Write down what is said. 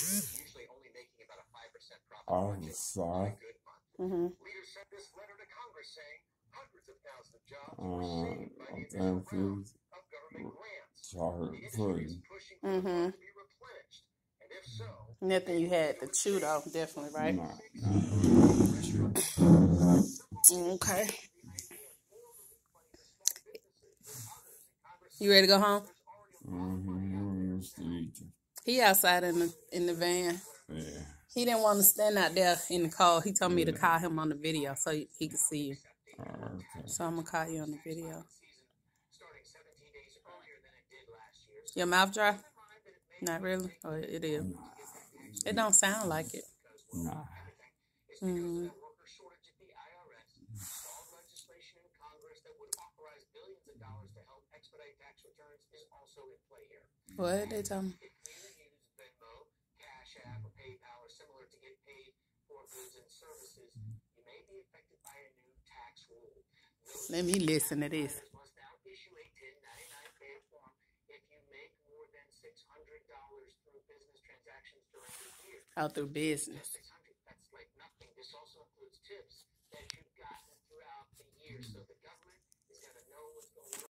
Oh, sorry. Mm-hmm. Thank you. Sorry, please. Mm-hmm. Nothing you had to chew though, definitely, right? Nah. Okay. You ready to go home? He outside in the van. Yeah. He didn't want to stand out there in the cold. He told me to call him on the video so he could see you. Okay. So I'm gonna call you on the video. Your mouth dry? Not really. Or it is. It don't sound like it. Nah. Mm-hmm. What they tell me? Let me listen to this. Oh, through business.